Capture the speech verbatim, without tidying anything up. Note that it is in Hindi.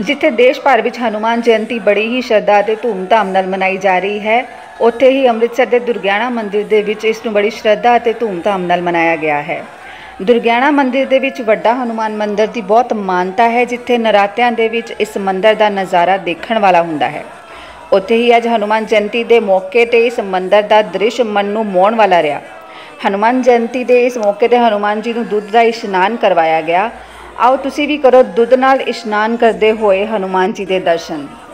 जिथे देश भर विच हनुमान जयंती बड़ी ही श्रद्धा ते धूमधाम नाल मनाई जा रही है, उत्थे ही अमृतसर के दुर्गियाना मंदिर दे विच इस नूं बड़ी श्रद्धा ते धूमधाम नाल मनाया गया है। दुर्गियाना मंदिर दे विच वड्डा हनुमान मंदिर की बहुत मानता है, जिथे नरात्यां दे विच इस मंदिर का नज़ारा देखण वाला हुंदा है। उत्थे ही अज हनुमान जयंती के मौके ते इस मंदिर का दृश्य मन नूं मोहण वाला रहा। हनुमान जयंती के इस मौके ते हनुमान जी नूं दुध का इशनान करवाया गया। आओ तुसी भी करो दुध नाल इशनान करते हुए हनुमान जी के दर्शन।